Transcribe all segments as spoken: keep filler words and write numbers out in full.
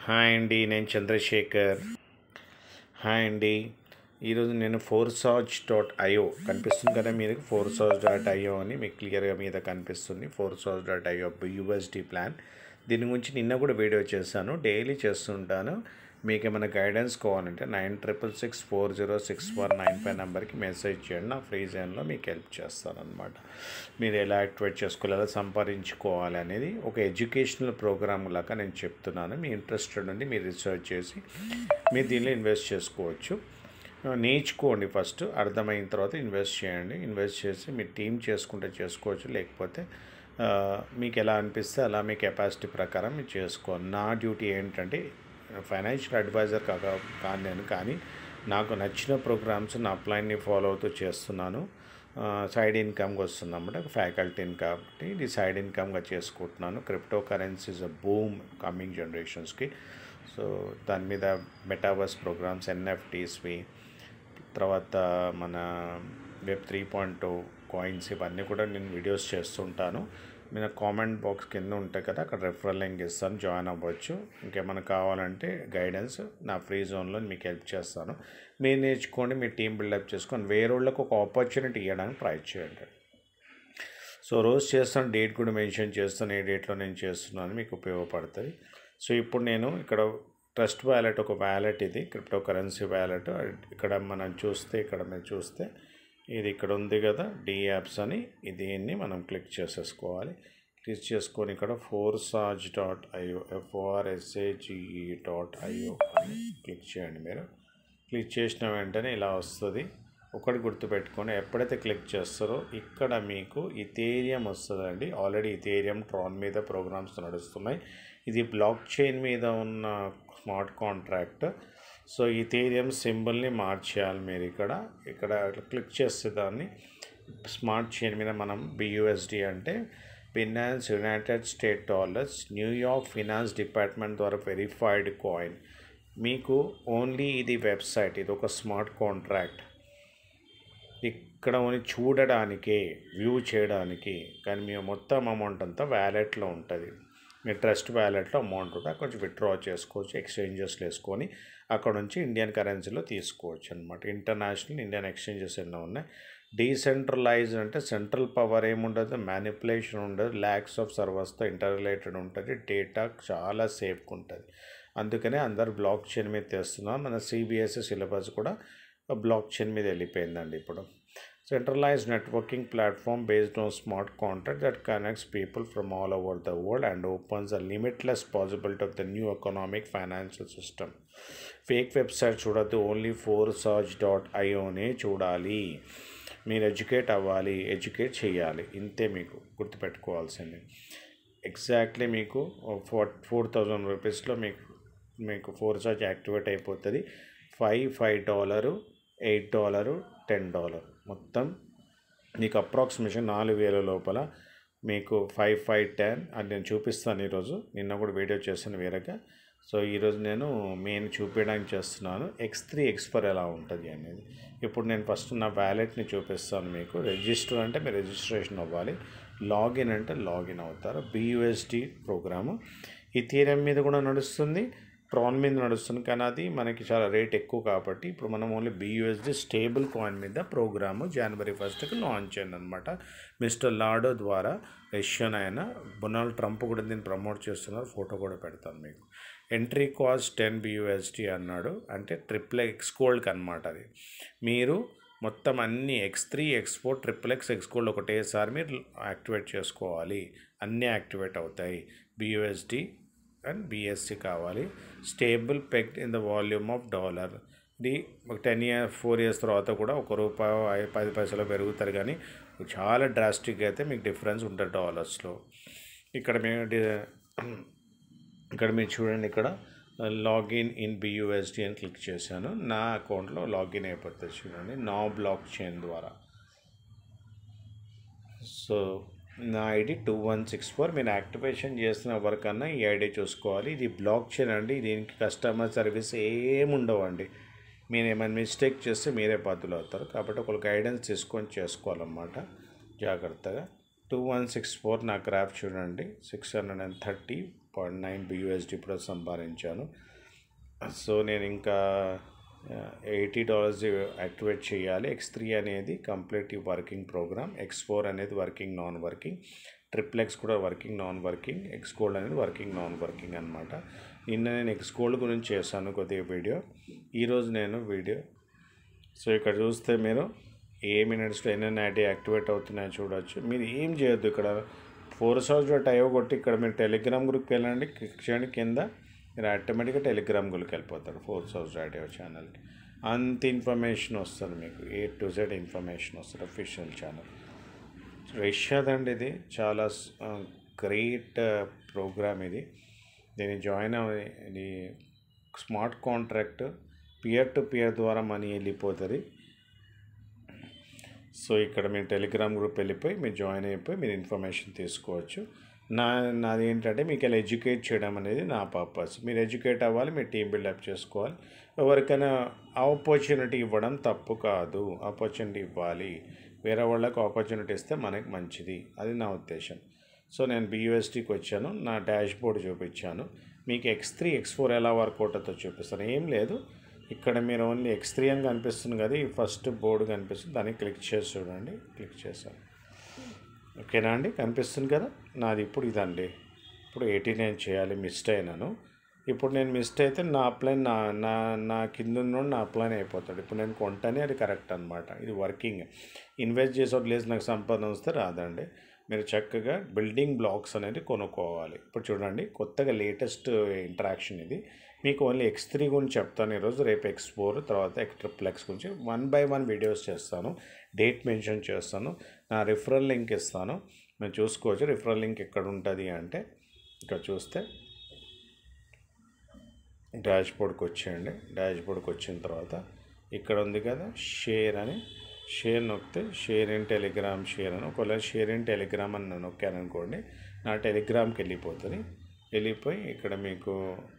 Hi అండి, నేను Chandrasekhar. Hi అండి. ఈరోజు నేను ఫోర్సాజ్ డాట్ ఐఓ కనిపిస్తుంది కదా మీరు, ఫోర్సాజ్ డాట్ ఐఓ అని మీకు క్లియర్గా మీద కనిపిస్తుంది. Forsage dot IO USD plan. దీని గురించి నిన్న కూడా వీడియో చేశాను, డైలీ చేస్తుంటాను. మీకు ఏమైనా గైడెన్స్ కావాలంటే nine triple six four zero six four nine five నెంబర్కి మెసేజ్ చేయండి. నా ఫ్రీ జోన్లో మీకు హెల్ప్ చేస్తాను అనమాట. మీరు ఎలా యాక్టివేట్ చేసుకోవాలి, ఎలా సంపాదించుకోవాలి అనేది ఒక ఎడ్యుకేషనల్ ప్రోగ్రామ్ లాగా నేను చెప్తున్నాను. మీ ఇంట్రెస్టెడ్ ఉండి మీరు రీసెర్చ్ చేసి మీరు దీనిలో ఇన్వెస్ట్ చేసుకోవచ్చు. నేర్చుకోండి, ఫస్ట్ అర్థమైన తర్వాత ఇన్వెస్ట్ చేయండి. ఇన్వెస్ట్ చేసి మీ టీం చేసుకుంటే చేసుకోవచ్చు, లేకపోతే మీకు ఎలా అనిపిస్తే అలా మీ కెపాసిటీ ప్రకారం మీరు చేసుకోవాలి. నా డ్యూటీ ఏంటంటే ఫైనాన్షియల్ అడ్వైజర్ కాక కాదు నేను, కానీ నాకు నచ్చిన ప్రోగ్రామ్స్ నా ప్లాన్ని ఫాలో అవుతూ చేస్తున్నాను. సైడ్ ఇన్కమ్గా వస్తుంది అన్నమాట, ఫ్యాకల్టీని కాబట్టి ఇది సైడ్ ఇన్కమ్గా చేసుకుంటున్నాను. క్రిప్టో కరెన్సీస్ బూమ్ కమింగ్ జనరేషన్స్కి. సో దాని మీద మెటావర్స్ ప్రోగ్రామ్స్, ఎన్ఎఫ్టీస్వి, తర్వాత మన web three point two coins, ఇవన్నీ కూడా నేను వీడియోస్ చేస్తుంటాను. నేను కామెంట్ బాక్స్ కింద ఉంటాయి కదా, అక్కడ రెఫరల్ లింక్ ఇస్తాను, జాయిన్ అవ్వచ్చు. ఇంకేమైనా కావాలంటే గైడెన్స్ నా ఫ్రీ జోన్లో మీకు హెల్ప్ చేస్తాను. మీరు నేర్చుకోండి, మీ టీం బిల్డప్ చేసుకొని వేరే వాళ్ళకి ఒక ఆపర్చునిటీ ఇవ్వడానికి ట్రై చేయండి. సో రోజు చేస్తాను, డేట్ కూడా మెన్షన్ చేస్తాను, ఏ డేట్లో నేను చేస్తున్నాను, మీకు ఉపయోగపడుతుంది. సో ఇప్పుడు నేను ఇక్కడ ట్రస్ట్ వ్యాలెట్, ఒక వ్యాలెట్, ఇది క్రిప్టో కరెన్సీ వ్యాలెట్. ఇక్కడ మనం చూస్తే, ఇక్కడ మీరు చూస్తే ఇది ఇక్కడ ఉంది కదా, డి యాప్స్ అని, దీన్ని మనం క్లిక్ చేసేసుకోవాలి. క్లిక్ చేసుకొని ఇక్కడ ఫోర్సాజ్ డాట్ ఐఓ ఎఫ్ఓఆర్ఎస్ఏజిఈ డాట్ ఐఓ అని క్లిక్ చేయండి. మీరు క్లిక్ చేసిన వెంటనే ఇలా వస్తుంది. ఒకటి గుర్తుపెట్టుకొని, ఎప్పుడైతే క్లిక్ చేస్తారో ఇక్కడ మీకు ఇథేరియం వస్తుందండి. ఆల్రెడీ ఇథేరియం ట్రాన్ మీద ప్రోగ్రామ్స్ నడుస్తున్నాయి. ఇది బ్లాక్ చైన్ మీద ఉన్న స్మార్ట్ కాంట్రాక్ట్. సో ఇథేరియం సింబల్ని మార్చేయాలి మీరు. ఇక్కడ ఇక్కడ క్లిక్ చేస్తే దాన్ని స్మార్ట్ చైన్ మీద మనం బియూఎస్డి అంటే finance United State dollars New York finance department ద్వారా వెరిఫైడ్ కాయిన్. మీకు ఓన్లీ ఇది వెబ్సైట్, ఇది ఒక స్మార్ట్ కాంట్రాక్ట్. ఇక్కడ ఓన్లీ చూడడానికే, వ్యూ చేయడానికి, కానీ మీ మొత్తం అమౌంట్ అంతా వ్యాలెట్లో ఉంటుంది. మీ ట్రస్ట్ వ్యాలెట్లో అమౌంట్ ఉంటే కొంచెం విత్డ్రా చేసుకోవచ్చు, ఎక్స్చేంజెస్లో వేసుకొని అక్కడ నుంచి ఇండియన్ కరెన్సీలో తీసుకోవచ్చు అనమాట. ఇంటర్నేషనల్ ఇండియన్ ఎక్స్చేంజెస్ ఎన్నో ఉన్నాయి. డీసెంట్రలైజ్ అంటే సెంట్రల్ పవర్ ఏముండదు, మ్యానిపులేషన్ ఉండదు, ల్యాక్స్ ఆఫ్ సర్వర్స్తో ఇంటర్ రిలేటెడ్ ఉంటుంది, డేటా చాలా సేఫ్గా ఉంటుంది. అందుకనే అందరు బ్లాక్ చైన్ మీద తెస్తున్నారు. మన సిబిఎస్ఈ సిలబస్ కూడా బ్లాక్ చైన్ మీద వెళ్ళిపోయిందండి ఇప్పుడు. Centralized networking platform based on smart contract that connects people from all over the world and opens a limitless possibility of the new economic financial system. Fake website చూడద్దు, only Forsage dot ఐఓనే చూడాలి. మీరు educate అవ్వాలి, educate చేయాలి, ఇంతే మీకు గుర్తుపెట్టుకోవాల్సింది. Exactly మీకు ఫోర్ ఫోర్ థౌజండ్ రూపీస్లో మీకు మీకు ఫోర్సాజ్ యాక్టివేట్ అయిపోతుంది. Five five dollar eight dollar ten dollar మొత్తం మీకు అప్రాక్సిమేషన్ నాలుగు వేల లోపల మీకు ఫైవ్ ఫైవ్ టెన్ అది నేను చూపిస్తాను ఈరోజు. నిన్న కూడా వీడియో చేస్తాను వేరేగా. సో ఈరోజు నేను మెయిన్ చూపించడానికి చేస్తున్నాను ఎక్స్ త్రీ ఎక్స్ ఫోర్ ఎలా ఉంటుంది అనేది. ఇప్పుడు నేను ఫస్ట్ నా వ్యాలెట్ని చూపిస్తాను మీకు. రిజిస్టర్ అంటే మీరు రిజిస్ట్రేషన్ అవ్వాలి, లాగిన్ అంటే లాగిన్ అవుతారు. బియూఎస్డి ప్రోగ్రాము ఇథీరియం మీద కూడా నడుస్తుంది, ట్రాన్ మీద నడుస్తుంది, కానీ అది మనకి చాలా రేట్ ఎక్కువ కాబట్టి ఇప్పుడు మనం ఓన్లీ బియూఎస్డి స్టేబుల్ కాయిన్ మీద ప్రోగ్రాము జనవరి ఫస్ట్కి లాంచ్ అయింది అనమాట. మిస్టర్ లాడో ద్వారా రష్యన్ అయిన డొనాల్డ్ ట్రంప్ కూడా దీన్ని ప్రమోట్ చేస్తున్నారు, ఫోటో కూడా పెడతాను మీకు. ఎంట్రీ కాస్ట్ టెన్ బియూఎస్డి అన్నాడు, అంటే ట్రిపుల్ ఎక్స్ గోల్డ్కి అనమాట. అది మీరు మొత్తం అన్ని X three X four triple X X gold ఒకటేసారి మీరు యాక్టివేట్ చేసుకోవాలి, అన్నీ యాక్టివేట్ అవుతాయి. బియూఎస్డి అండ్ బిఎస్సి కావాలి. Stable pegged in the volume of dollar. ఇది ఒక టెన్ ఇయర్ ఫోర్ ఇయర్స్ తర్వాత కూడా ఒక రూపాయి పది పైసలు పెరుగుతారు, కానీ చాలా డ్రాస్టిక్గా అయితే మీకు డిఫరెన్స్ ఉంటుంది డాలర్స్లో. ఇక్కడ మేము ఇక్కడ మీరు చూడండి, ఇక్కడ లాగిన్ ఇన్ బియూఎస్డి అని క్లిక్ చేశాను. నా అకౌంట్లో లాగిన్ అయిపోతుంది చూడండి, నా బ్లాక్ చైన్ ద్వారా. సో నా ID two one six four. మీరు యాక్టివేషన్ చేస్తున్న ఎవరికన్నా ఈ ఐడి చూసుకోవాలి. ఇది బ్లాక్ చైన్ అండి, దీనికి కస్టమర్ సర్వీస్ ఏముండవండి. మీరు ఏమైనా మిస్టేక్ చేస్తే మీరే బాధ్యులు అవుతారు, కాబట్టి ఒక గైడెన్స్ తీసుకొని చేసుకోవాలన్నమాట జాగ్రత్తగా. టూ వన్ సిక్స్ ఫోర్ నా గ్రాఫ్ చూడండి, six hundred and thirty point nine BUSD ఇప్పుడు సంపాదించాను. సో నేను ఇంకా ఎయిటీ డాలర్స్ యాక్టివేట్ చేయాలి. ఎక్స్ త్రీ అనేది complete working program, X four అనేది working non working, triple X కూడా working non working, X gold అనేది వర్కింగ్ నాన్ వర్కింగ్ అనమాట. నిన్న నేను ఎక్స్ గోల్డ్ గురించి చేశాను కొద్దిగా వీడియో, ఈరోజు నేను వీడియో. సో ఇక్కడ చూస్తే మీరు ఏ మినిట్స్లో ఎన్ఎన్ఐటీ యాక్టివేట్ అవుతున్నాయో చూడవచ్చు. మీరు ఏం చేయొద్దు, ఇక్కడ ఫోర్సాజ్ డాట్ ఐఓ కొట్టి ఇక్కడ మీరు టెలిగ్రామ్ గ్రూప్కి వెళ్ళండి, క్లిక్ చేయండి కింద, మీరు ఆటోమేటిక్గా టెలిగ్రామ్ గ్రూప్కి వెళ్ళిపోతారు ఫోర్సాజ్ డాట్ ఐఓ ఛానల్కి. అంత ఇన్ఫర్మేషన్ వస్తుంది మీకు, ఏ టు జెడ్ ఇన్ఫర్మేషన్ వస్తుంది అఫీషియల్ ఛానల్. రష్యాదండి ఇది, చాలా గ్రేట్ ప్రోగ్రామ్ ఇది. దీన్ని జాయిన్ అవ్వ, ఇది smart contract, peer to peer ద్వారా మనీ వెళ్ళిపోతుంది. సో ఇక్కడ మీరు టెలిగ్రామ్ గ్రూప్ వెళ్ళిపోయి మీరు జాయిన్ అయిపోయి మీరు ఇన్ఫర్మేషన్ తీసుకోవచ్చు. నా నాది ఏంటంటే మీకు ఇలా ఎడ్యుకేట్ చేయడం అనేది నా పర్పస్. మీరు ఎడ్యుకేట్ అవ్వాలి, మీరు టీం బిల్డప్ చేసుకోవాలి. ఎవరికైనా ఆపర్చునిటీ ఇవ్వడం తప్పు కాదు, ఆపర్చునిటీ ఇవ్వాలి. వేరే వాళ్ళకి ఆపర్చునిటీ ఇస్తే మనకి మంచిది, అది నా ఉద్దేశం. సో నేను బియూఎస్టీకి వచ్చాను, నా డాష్ బోర్డ్ చూపించాను. మీకు ఎక్స్ త్రీ ఎక్స్ ఫోర్ ఎలా వర్కౌట్ అవుతుందో చూపిస్తాను. ఏం లేదు, ఇక్కడ మీరు ఓన్లీ ఎక్స్ త్రీ అని కనిపిస్తుంది కదా, ఈ ఫస్ట్ బోర్డు కనిపిస్తుంది, దాన్ని క్లిక్ చేసి చూడండి. క్లిక్ చేశాను, ఓకేనా అండి, కనిపిస్తుంది కదా. నాది ఇప్పుడు ఇదండి, ఇప్పుడు ఎయిటీ నైన్ చేయాలి, మిస్డ్ అయినాను. ఇప్పుడు నేను మిస్డ్ అయితే నా అప్లైన్ నా నా నా కింద ఉన్నోడు నా అప్లైన్ అయిపోతాడు. ఇప్పుడు నేను కొంటానే అది కరెక్ట్ అనమాట. ఇది వర్కింగ్. ఇన్వెస్ట్ చేసే లేదు, నాకు సంపాదన వస్తే రాదండి. మీరు చక్కగా బిల్డింగ్ బ్లాక్స్ అనేది కొనుక్కోవాలి. ఇప్పుడు చూడండి, కొత్తగా లేటెస్ట్ ఇంటరాక్షన్ ఇది. మీకు ఓన్లీ ఎక్స్ త్రీ గురించి చెప్తాను ఈరోజు, రేపు ఎక్స్ ఫోర్, తర్వాత ఎక్స్ ట్రిపుల్ ఎక్స్ గురించి వన్ బై వన్ వీడియోస్ చేస్తాను. డేట్ మెన్షన్ చేస్తాను, నా రిఫరల్ లింక్ ఇస్తాను, మీరు చూసుకోవచ్చు. రిఫరల్ లింక్ ఎక్కడ ఉంటుంది అంటే ఇక్కడ చూస్తే డాష్ బోర్డ్కి వచ్చేయండి. డాష్ బోర్డ్కి వచ్చిన తర్వాత ఇక్కడ ఉంది కదా షేర్ అని, షేర్ నొక్కితే షేర్ ఇన్ టెలిగ్రామ్ షేర్ అని, ఒకవేళ షేర్ ఇన్ టెలిగ్రామ్ అని నేను నొక్కాను అనుకోండి, నా టెలిగ్రామ్కి వెళ్ళిపోతుంది. వెళ్ళిపోయి ఇక్కడ మీకు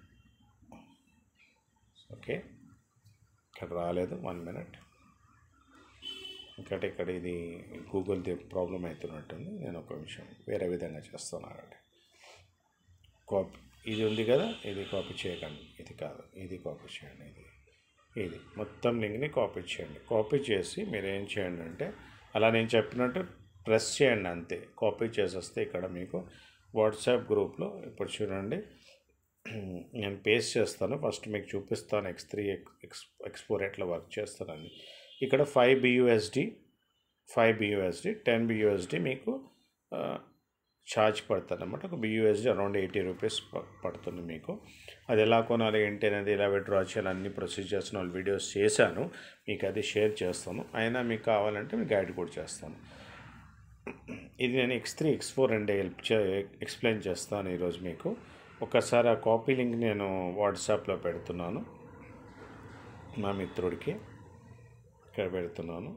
ఓకే, ఇక్కడ రాలేదు, వన్ మినిట్. ఇక్కడ ఇక్కడ ఇది గూగుల్ ప్రాబ్లం అవుతున్నట్టుంది. నేను ఒక నిమిషం వేరే విధంగా చేస్తాను అన్నట్టు. కాపీ ఇది ఉంది కదా, ఇది కాపీ చేయకండి, ఇది కాదు, ఇది కాపీ చేయండి. ఇది ఇది మొత్తం లింక్ని కాపీ చేయండి. కాపీ చేసి మీరు ఏం చేయండి అంటే, అలా నేను చెప్పినట్టు ప్రెస్ చేయండి అంతే. కాపీ చేసేస్తే ఇక్కడ మీకు వాట్సాప్ గ్రూప్లో ఇప్పుడు చూడండి, నేను పేస్ట్ చేస్తాను. ఫస్ట్ మీకు చూపిస్తాను X three X X four ఎట్లా వర్క్ చేస్తానని. ఇక్కడ five BUSD five BUSD ten BUSD మీకు ఛార్జ్ పడుతుంది అన్నమాట. ఒక బియూఎస్డి అరౌండ్ ఎయిటీ రూపీస్ పడుతుంది మీకు. అది ఎలా కొనాలి ఏంటి అనేది, ఎలా విత్డ్రా చేయాలి, అన్ని ప్రొసీజర్స్ వాళ్ళు వీడియోస్ చేశాను, మీకు అది షేర్ చేస్తాను. అయినా మీకు కావాలంటే మీకు గైడ్ కూడా చేస్తాను. ఇది నేను ఎక్స్ త్రీ ఎక్స్ ఫోర్ రెండు హెల్ప్ చే ఎక్స్ప్లెయిన్ చేస్తాను ఈరోజు మీకు. ఒకసారి ఆ కాపీ లింక్ నేను వాట్సాప్లో పెడుతున్నాను మా మిత్రుడికి, ఇక్కడ పెడుతున్నాను.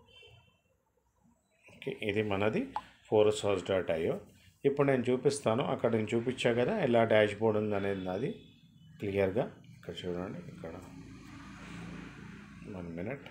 ఓకే, ఇది మనది ఫోర్సాజ్ డాట్ ఐఓ. ఇప్పుడు నేను చూపిస్తాను, అక్కడ నేను చూపించా కదా ఎలా డాష్ బోర్డ్ ఉంది అనేది నాది క్లియర్గా. ఇక్కడ చూడండి, ఇక్కడ one minute.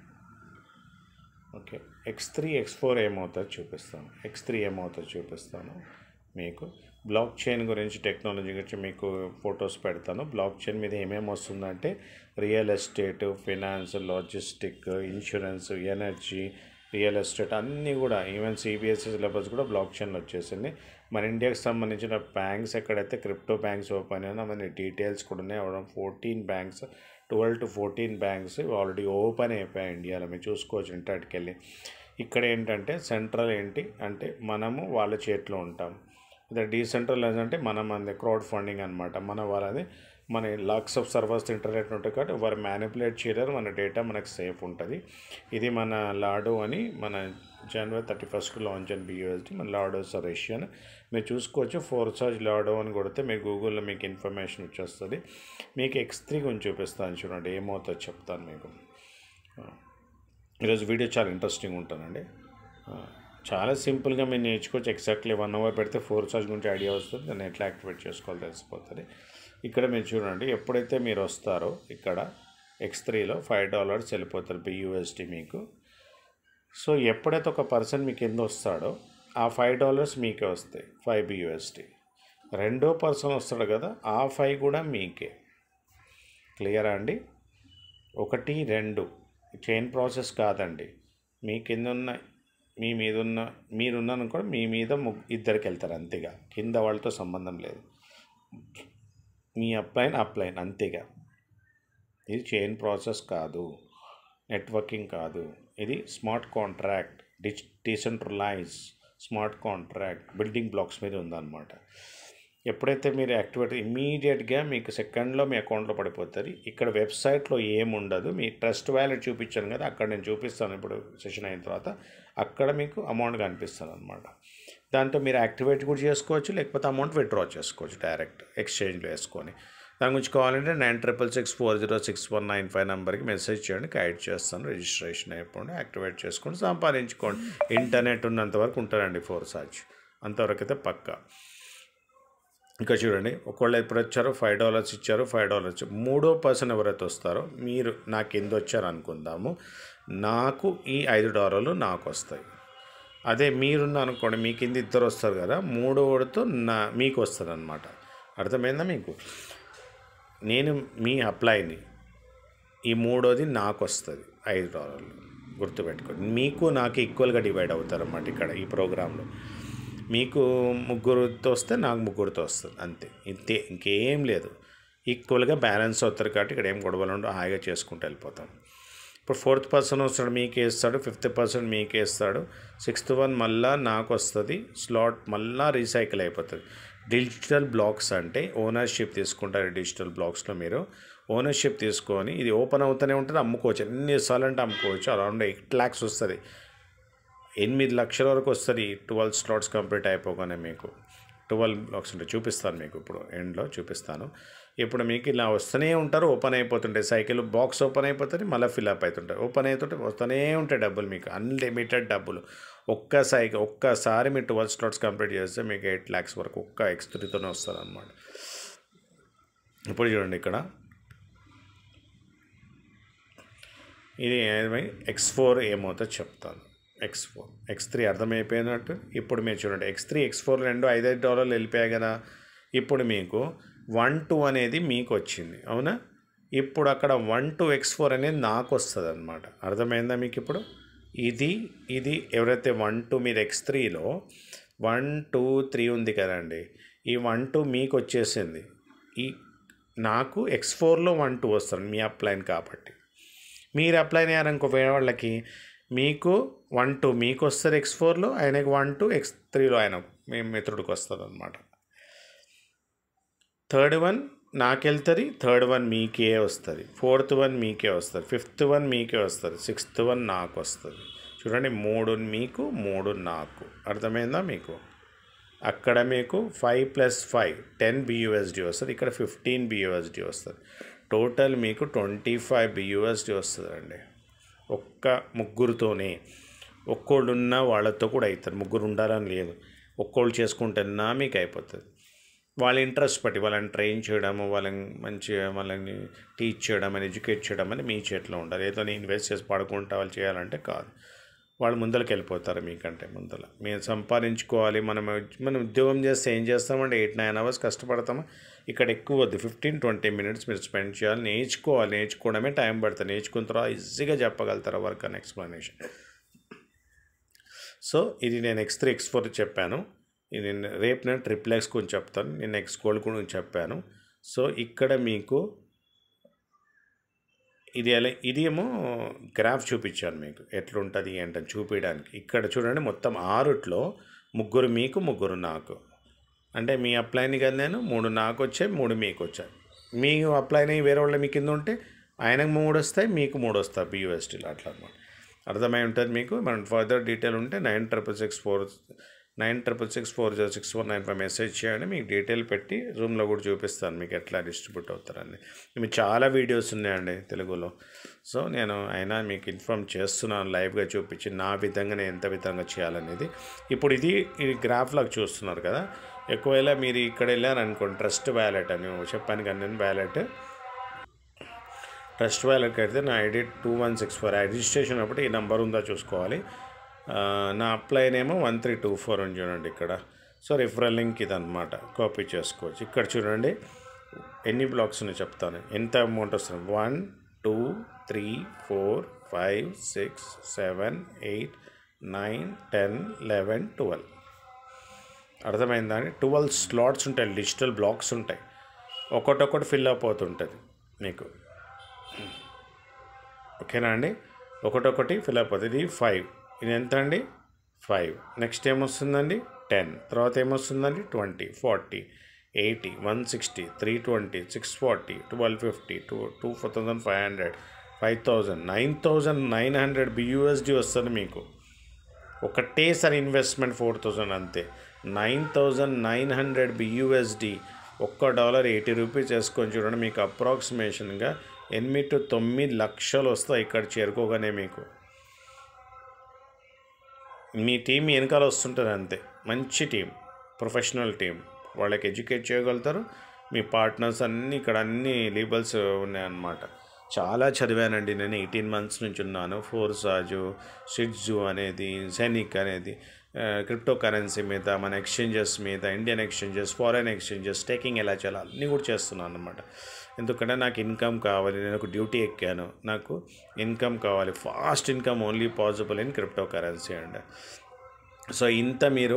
Okay, X three X four ఏమవుతుందో చూపిస్తాను, ఎక్స్ త్రీ ఏమవుతుందో చూపిస్తాను మీకు. బ్లాక్ చైన్ గురించి, టెక్నాలజీ గురించి మీకు ఫొటోస్ పెడతాను. బ్లాక్ చైన్ మీద ఏమేమి వస్తుందంటే real estate, finance, logistic, insurance, energy, real estate అన్నీ కూడా, ఈవెన్ సిబిఎస్ఈ సిలబస్ కూడా బ్లాక్ చైన్లో వచ్చేసింది. మన ఇండియాకి సంబంధించిన బ్యాంక్స్ ఎక్కడైతే క్రిప్టో బ్యాంక్స్ ఓపెన్ అయినా మన డీటెయిల్స్ కూడా ఉన్నాయి. అవ్వడం fourteen banks, twelve to fourteen banks already open అయిపోయాయి ఇండియాలో, మీరు చూసుకోవచ్చు ఇంటర్నెట్కి వెళ్ళి. ఇక్కడ ఏంటంటే సెంట్రల్ ఏంటి అంటే మనము వాళ్ళ చేతిలో ఉంటాం. అదే డీసెంట్రలైజ్ అంటే మనం అందే క్రౌడ్ ఫండింగ్ అనమాట. మన వాళ్ళది మన లాక్స్ ఆఫ్ సర్వర్స్ ఇంటర్నెట్ ఉంటాయి కాబట్టి వారు మ్యానిపులేట్ చేయలేరు, మన డేటా మనకు సేఫ్ ఉంటుంది. ఇది మన లాడో అని, మన జనవరి థర్టీ ఫస్ట్కి లాంచ్ అని బియూఎస్డి, మన లాడో సరేషియన్ మీరు చూసుకోవచ్చు. ఫోర్సాజ్ లాడో అని కొడితే మీకు గూగుల్లో మీకు ఇన్ఫర్మేషన్ వచ్చేస్తుంది. మీకు ఎక్స్ త్రీ గురించి చూపిస్తాను చూడండి, ఏమవుతుందో చెప్తాను మీకు. ఈరోజు వీడియో చాలా ఇంట్రెస్టింగ్ ఉంటుందండి, చాలా సింపుల్గా మీరు నేర్చుకోవచ్చు. ఎగ్జాక్ట్లీ వన్ అవర్ పెడితే ఫోర్సాజ్ గురించి ఐడియా వస్తుంది, దాన్ని ఎట్లా యాక్టివేట్ చేసుకోవాలో తెలిసిపోతుంది. ఇక్కడ మీరు చూడండి, ఎప్పుడైతే మీరు వస్తారో ఇక్కడ ఎక్స్ త్రీలో ఫైవ్ డాలర్స్ వెళ్ళిపోతారు బియూఎస్డి మీకు. సో ఎప్పుడైతే ఒక పర్సన్ మీకు కింద వస్తాడో ఆ ఫైవ్ డాలర్స్ మీకే వస్తాయి, ఫైవ్ బియూఎస్డి. రెండో పర్సన్ వస్తాడు కదా, ఆ ఫైవ్ కూడా మీకే. క్లియరా అండి? ఒకటి రెండు చైన్ ప్రాసెస్ కాదండి. మీ కింద ఉన్న మీ మీద ఉన్న మీరున్నాను కూడా మీ మీద ముగ్గు ఇద్దరికి వెళ్తారు అంతేగా, కింద వాళ్ళతో సంబంధం లేదు. మీ అప్లైన్ అప్లైన్ అంతేగా. ఇది చైన్ ప్రాసెస్ కాదు, నెట్వర్కింగ్ కాదు. ఇది స్మార్ట్ కాంట్రాక్ట్, డిజ్ decentralise smart contract building blocks మీద ఉందన్నమాట. ఎప్పుడైతే మీరు యాక్టివేట్ ఇమీడియట్గా మీకు సెకండ్లో మీ అకౌంట్లో పడిపోతుంది. ఇక్కడ వెబ్సైట్లో ఏముండదు. మీ ట్రస్ట్ వ్యాలెట్ చూపించాను కదా, అక్కడ నేను చూపిస్తాను ఇప్పుడు సెషన్ అయిన తర్వాత. అక్కడ మీకు అమౌంట్ కనిపిస్తుంది అనమాట. దాంతో మీరు యాక్టివేట్ కూడా చేసుకోవచ్చు, లేకపోతే అమౌంట్ విత్డ్రా చేసుకోవచ్చు డైరెక్ట్ ఎక్స్చేంజ్లో వేసుకొని. దాని గురించి కావాలంటే nine triple six four zero six one nine five నెంబర్కి మెసేజ్ చేయండి, గైడ్ చేస్తాను. రిజిస్ట్రేషన్ అయిపోండి, యాక్టివేట్ చేసుకోండి, సంపాదించుకోండి. ఇంటర్నెట్ ఉన్నంత వరకు ఉంటారండి ఫోర్సాజ్, అంతవరకు అయితే పక్కా. ఇంకా చూడండి, ఒకళ్ళు ఎప్పుడు వచ్చారో ఫైవ్ డాలర్స్ ఇచ్చారు, ఫైవ్ డాలర్స్ మూడో పర్సన్ ఎవరైతే వస్తారో, మీరు నాకు కింద వచ్చారు అనుకుందాము, నాకు ఈ ఐదు డాలర్లు నాకు వస్తాయి. అదే మీరున్న అనుకోండి, మీ కింద ఇద్దరు వస్తారు కదా, మూడోడితో నా మీకు వస్తుంది అనమాట. అర్థమైందా మీకు? నేను మీ అప్లైని, ఈ మూడోది నాకు వస్తుంది ఐదు డాలర్లు. గుర్తుపెట్టుకోండి, మీకు నాకు ఈక్వల్గా డివైడ్ అవుతారు అన్నమాట ఇక్కడ ఈ ప్రోగ్రాంలో. మీకు ముగ్గురితో వస్తే నాకు ముగ్గురితో వస్తుంది, అంతే. ఇంతే, ఇంకేం లేదు. ఈక్వల్గా బ్యాలెన్స్ అవుతారు కాబట్టి ఇక్కడ ఏం గొడవలు ఉండవు, హాయిగా చేసుకుంటూ వెళ్ళిపోతాం. ఇప్పుడు ఫోర్త్ పర్సన్ వస్తాడు, మీకే ఇస్తాడు. ఫిఫ్త్ పర్సన్ మీకే ఇస్తాడు. సిక్స్త్ వన్ మళ్ళా నాకు వస్తుంది. స్లాట్ మళ్ళా రీసైకిల్ అయిపోతుంది. డిజిటల్ బ్లాక్స్ అంటే ఓనర్షిప్ తీసుకుంటారు. డిజిటల్ బ్లాక్స్లో మీరు ఓనర్షిప్ తీసుకొని ఇది ఓపెన్ అవుతూనే ఉంటుంది, అమ్ముకోవచ్చు. ఎన్నిసార్లు అంటే అమ్ముకోవచ్చు. అరౌండ్ ఎయిట్ ల్యాక్స్ వస్తుంది, ఎనిమిది లక్షల వరకు వస్తుంది. ట్వెల్వ్ స్లాట్స్ కంప్లీట్ అయిపోగానే మీకు ట్వెల్వ్ బ్లాక్స్ ఉంటాయి, చూపిస్తాను మీకు ఇప్పుడు ఎండ్లో చూపిస్తాను. ఇప్పుడు మీకు ఇలా వస్తూనే ఉంటారు, ఓపెన్ అయిపోతుంటాయి. సైకిల్ బాక్స్ ఓపెన్ అయిపోతుంది, మళ్ళీ ఫిల్అప్ అవుతుంటాయి, ఓపెన్ అవుతుంటే వస్తూనే ఉంటాయి డబ్బులు. మీకు అన్లిమిటెడ్ డబ్బులు. ఒక్క సైకిల్ ఒక్కసారి మీరు ట్వెల్వ్ స్లాట్స్ కంప్లీట్ చేస్తే మీకు ఎయిట్ ల్యాక్స్ వరకు ఒక్క ఎక్స్ త్రీతోనే వస్తుంది అనమాట. ఇప్పుడు చూడండి, ఇక్కడ ఇది ఎక్స్ ఫోర్ ఏమవుతుందో చెప్తాను. ఎక్స్ ఫోర్ ఎక్స్ త్రీ అర్థమైపోయినట్టు. ఇప్పుడు మీరు చూడండి, ఎక్స్ త్రీ ఎక్స్ ఫోర్ రెండు ఐదైదు డాలర్లు వెళ్ళిపోయాయి కదా. ఇప్పుడు మీకు వన్ టూ అనేది మీకు వచ్చింది, అవునా? ఇప్పుడు అక్కడ వన్ టూ ఎక్స్ ఫోర్ అనేది నాకు వస్తుంది అనమాట. అర్థమైందా మీకు? ఇప్పుడు ఇది ఇది ఎవరైతే వన్ టూ మీరు ఎక్స్ త్రీలో వన్ టూ త్రీ ఉంది కదండి, ఈ వన్ టూ మీకు వచ్చేసింది. ఈ నాకు ఎక్స్ ఫోర్లో వన్ టూ వస్తుంది మీ అప్లైన్ కాబట్టి. మీరు అప్లైన్ అయ్యారనుకో వేరే వాళ్ళకి, మీకు వన్ టూ మీకు వస్తుంది ఎక్స్ ఫోర్లో, ఆయనకి వన్ టూ ఎక్స్ త్రీలో ఆయన మీ మిత్రుడికి వస్తుంది అనమాట. థర్డ్ వన్ నాకు వెళ్తుంది, థర్డ్ వన్ మీకే వస్తుంది, ఫోర్త్ వన్ మీకే వస్తుంది, ఫిఫ్త్ వన్ మీకే వస్తుంది, సిక్స్త్ వన్ నాకు వస్తుంది. చూడండి, మూడు మీకు మూడు నాకు. అర్థమైందా మీకు? అక్కడ మీకు five plus five ten BUSD వస్తుంది, ఇక్కడ ఫిఫ్టీన్ బియూఎస్డి వస్తుంది. టోటల్ మీకు ట్వంటీ ఫైవ్ బియూఎస్డి వస్తుంది అండి. ఒక్క ముగ్గురుతోనే. ఒక్కోళ్ళున్న వాళ్ళతో కూడా అవుతారు, ముగ్గురు ఉండాలని లేదు. ఒక్కోళ్ళు చేసుకుంటున్నా మీకు అయిపోతుంది. వాళ్ళ ఇంట్రెస్ట్ బట్టి వాళ్ళని ట్రైన్ చేయడము, వాళ్ళని మంచిగా వాళ్ళని టీచ్ చేయడం అని, ఎడ్యుకేట్ చేయడం అని మీ చేతిలో ఉండాలి. ఏదో నేను ఇన్వెస్ట్ చేసి పడుకుంటా వాళ్ళు చేయాలంటే కాదు. వాళ్ళు ముందరికి వెళ్ళిపోతారు మీకంటే ముందర. మేము సంపాదించుకోవాలి. మనం మనం ఉద్యోగం చేస్తే ఏం చేస్తామంటే ఎయిట్ నైన్ అవర్స్ కష్టపడతామా? ఇక్కడ ఎక్కువ వద్దు, ఫిఫ్టీన్ ట్వంటీ మినిట్స్ మీరు స్పెండ్ చేయాలి. నేర్చుకోవాలి, నేర్చుకోవడమే టైం పడుతుంది. నేర్చుకున్న తర్వాత ఈజీగా చెప్పగలుగుతారు వర్క్ అని ఎక్స్ప్లెనేషన్. సో ఇది నేను ఎక్స్ త్రీ ఎక్స్ ఫోర్ చెప్పాను. ఇది రేపు నేను ట్రిపుల్ ఎక్స్ గురించి చెప్తాను. నేను ఎక్స్ గోల్డ్ గురించి చెప్పాను. సో ఇక్కడ మీకు ఇది ఎలా, ఇది ఏమో గ్రాఫ్ చూపించాను మీకు ఎట్లుంటుంది ఏంటని చూపించడానికి. ఇక్కడ చూడండి, మొత్తం ఆరుట్లో ముగ్గురు మీకు ముగ్గురు నాకు. అంటే మీ అప్లైని కదా, నేను మూడు నాకు వచ్చాయి, మూడు మీకు వచ్చాయి. మీ అప్లైని వేరే వాళ్ళ మీ కింద ఉంటే ఆయనకు మూడు వస్తాయి, మీకు మూడు వస్తాయి బియూఎస్టీలో. అట్లా అనమాట. అర్థమై ఉంటుంది మీకు. మనం ఫర్దర్ డీటెయిల్ ఉంటే nine triple six four nine triple six four zero six four nine five message చేయండి. మీకు డీటెయిల్ పెట్టి రూమ్లో కూడా చూపిస్తాను మీకు ఎట్లా డిస్ట్రిబ్యూట్ అవుతారని. మీకు చాలా వీడియోస్ ఉన్నాయండి తెలుగులో. సో నేను అయినా మీకు ఇన్ఫార్మ్ చేస్తున్నాను, లైవ్గా చూపించి నా విధంగా నేను ఎంత విధంగా చేయాలనేది. ఇప్పుడు ఇది ఇది గ్రాఫ్లాగా చూస్తున్నారు కదా. ఎక్కువేళ మీరు ఇక్కడ వెళ్ళారనుకోండి, ట్రస్ట్ వ్యాలెట్ అని చెప్పాను కదా నేను, వ్యాలెట్ ట్రస్ట్ వ్యాలెట్కి అయితే నా ID two one six four registration అప్పుడు ఈ నెంబర్ ఉందా చూసుకోవాలి. నా అప్లైన్ ఏమో వన్ త్రీ టూ ఫోర్ అని చూడండి ఇక్కడ. సో రిఫరల్ లింక్ ఇదన్నమాట, కాపీ చేసుకోవచ్చు. ఇక్కడ చూడండి ఎన్ని బ్లాక్స్ ఉన్నాయో చెప్తాను, ఎంత అమౌంట్ వస్తుంది. One two three four five six seven eight nine ten eleven twelve. అర్థమైందా అండి? ట్వెల్వ్ స్లాట్స్ ఉంటాయి, డిజిటల్ బ్లాక్స్ ఉంటాయి, ఒకటొకటి ఫిల్ అప్ అవుతుంటుంది మీకు. ఓకేనా అండి? ఒకటొకటి ఫిల్ అప్ అవుతుంది. ఇది ఫైవ్, ఇది ఎంత అండి? ఫైవ్. నెక్స్ట్ ఏమొస్తుందండి? టెన్. తర్వాత ఏమొస్తుందండి? Twenty, forty, eighty, one sixty, three twenty, six forty, twelve fifty, two two four thousand five hundred, five thousand, nine thousand nine hundred BUSD వస్తుంది మీకు. ఒకటేసారి ఇన్వెస్ట్మెంట్ ఫోర్ థౌజండ్ అంతే. Nine thousand nine hundred BUSD, ఒక్క dollar eighty rupees వేసుకొని చూడండి, మీకు అప్రాక్సిమేషన్గా ఎనిమిది to తొమ్మిది లక్షలు వస్తాయి ఇక్కడ చేరుకోగానే. మీకు మీ టీం వెనకాల వస్తుంటుంది అంతే. మంచి టీం, ప్రొఫెషనల్ టీం, వాళ్ళకి ఎడ్యుకేట్ చేయగలుగుతారు. మీ పార్ట్నర్స్ అన్నీ ఇక్కడ అన్ని లీబల్స్ ఉన్నాయన్నమాట. చాలా చదివానండి నేను, ఎయిటీన్ మంత్స్ నుంచి ఉన్నాను. ఫోర్సాజు, షిడ్జు అనేది, జెనిక్ అనేది, క్రిప్టో కరెన్సీ మీద, మన ఎక్స్చేంజెస్ మీద, Indian exchanges, foreign exchanges, staking ఎలా చేయాలి అన్నీ కూడా చేస్తున్నాను అన్నమాట. ఎందుకంటే నాకు ఇన్కమ్ కావాలి, నేను ఒక డ్యూటీ ఎక్కాను, నాకు ఇన్కమ్ కావాలి. Fast income only possible in cryptocurrency అండి. సో ఇంత మీరు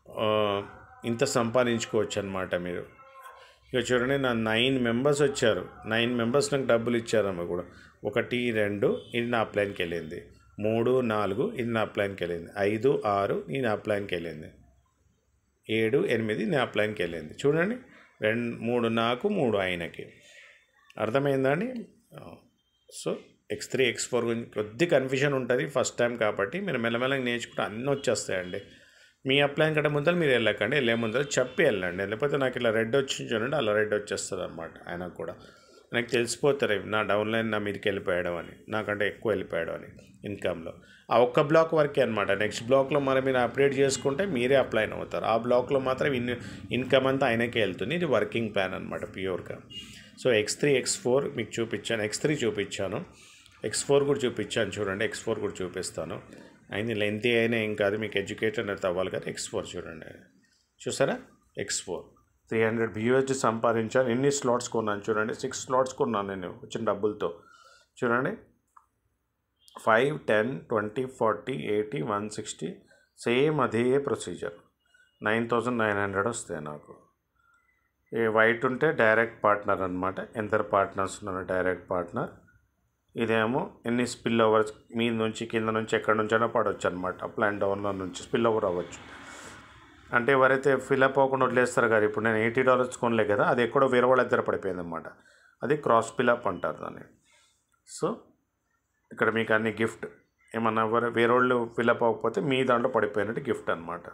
ఇంత సంపాదించుకోవచ్చు అనమాట మీరు. ఇక చూడండి, నా నైన్ మెంబర్స్ వచ్చారు, నైన్ మెంబర్స్ నాకు డబ్బులు ఇచ్చారమ్మ కూడా. ఒకటి రెండు ఇది నా ప్లాన్కి వెళ్ళింది, మూడు నాలుగు ఇది నా ప్లాన్కి వెళ్ళింది, ఐదు ఆరు ఇది నా ప్లాన్కి వెళ్ళింది, ఏడు ఎనిమిది నా ప్లాన్కి వెళ్ళింది. చూడండి, రెండు మూడు నాకు, మూడు ఆయనకి. అర్థమైందా అండి? So X three X four గురించి కొద్ది కన్ఫ్యూజన్ ఉంటుంది ఫస్ట్ టైం కాబట్టి, మీరు మెల్లమెల్లగా నేర్చుకుంటే అన్నీ వచ్చేస్తాయండి. మీ అప్లైన్ కంటే ముందర మీరు వెళ్ళకండి, వెళ్ళే ముందర చెప్పి వెళ్ళండి. లేకపోతే నాకు ఇలా రెడ్ వచ్చి చూడండి, అలా రెడ్ వచ్చేస్తుంది అనమాట. ఆయనకు కూడా నాకు తెలిసిపోతారు నా డౌన్లైన్ నా మీదకి వెళ్ళిపోయాడు అని, నాకంటే ఎక్కువ వెళ్ళిపోయాడు అని ఇన్కమ్లో. ఆ ఒక్క బ్లాక్ వరకే అనమాట. నెక్స్ట్ బ్లాక్లో మరి మీరు అప్డేట్ చేసుకుంటే మీరే అప్లైన్ అవుతారు. ఆ బ్లాక్లో మాత్రం ఇన్ ఇన్కమ్ అంతా ఆయనకే వెళ్తుంది. ఇది వర్కింగ్ ప్లాన్ అనమాట ప్యూర్గా. So X three X four మీకు చూపించాను, ఎక్స్ త్రీ చూపించాను, ఎక్స్ ఫోర్ కూడా చూపించాను. చూడండి, ఎక్స్ ఫోర్ కూడా చూపిస్తాను. అయింది లెంతీ అయినా ఏం కాదు, మీకు ఎడ్యుకేటెడ్ అనేది అవ్వాలి కదా. ఎక్స్ ఫోర్ చూడండి, చూసారా? X four three hundred BUSD సంపాదించాను. ఎన్ని స్లాట్స్ కొన్నాను చూడండి, సిక్స్ స్లాట్స్ కొన్నాను నేను వచ్చిన డబ్బులతో. చూడండి, five ten twenty forty eighty one sixty same అదే procedure. Nine thousand nine hundred వస్తాయి నాకు. ఏ వైట్ ఉంటే డైరెక్ట్ పార్ట్నర్ అనమాట. ఎందరు పార్ట్నర్స్ ఉన్నారు డైరెక్ట్ పార్ట్నర్. ఇదేమో ఎన్ని స్పిల్ ఓవర్స్ మీద నుంచి కింద నుంచి ఎక్కడి నుంచైనా పడవచ్చు అనమాట. ప్లాన్ డౌన్లో నుంచి స్పిల్ ఓవర్ అవ్వచ్చు. అంటే ఎవరైతే ఫిల్అప్ అవ్వకుండా వదిలేస్తారు కదా, ఇప్పుడు నేను ఎయిటీ డాలర్స్ కొనలే కదా, అది ఎక్కడో వేరే వాళ్ళ దగ్గర పడిపోయింది అనమాట. అది క్రాస్ ఫిల్అప్ అంటారు దాన్ని. సో ఇక్కడ మీకు అన్ని గిఫ్ట్ ఏమన్నా వేరే వాళ్ళు ఫిల్అప్ అవ్వకపోతే మీ దాంట్లో పడిపోయినట్టు గిఫ్ట్ అనమాట.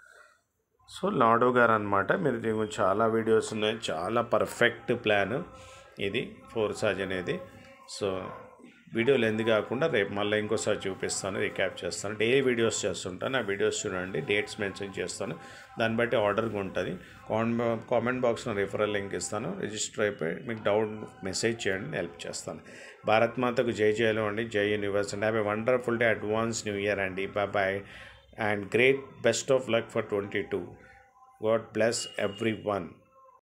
సో లాడో గారు అనమాట. మీరు దీని గురించి చాలా వీడియోస్ ఉన్నాయి, చాలా పర్ఫెక్ట్ ప్లాన్ ఇది ఫోర్సాజ్ అనేది. సో వీడియో లెంత్ కాకుండా రేపు మళ్ళీ ఇంకోసారి చూపిస్తాను, రీక్యాప్ చేస్తాను. డైలీ వీడియోస్ చేస్తుంటాను, ఆ వీడియోస్ చూడండి, డేట్స్ మెన్షన్ చేస్తాను, దాన్ని బట్టి ఆర్డర్గా ఉంటుంది. కామెంట్ బాక్స్లో రిఫరల్ లింక్ ఇస్తాను, రిజిస్టర్ అయిపోయి మీకు డౌట్ మెసేజ్ చేయండి, హెల్ప్ చేస్తాను. భారత్ మాతకు జై జయలో అండి, జై యూనివర్స్ అండి. Have a wonderful day, advance new year అండి. Bye bye and great best of luck for twenty two. God bless every one.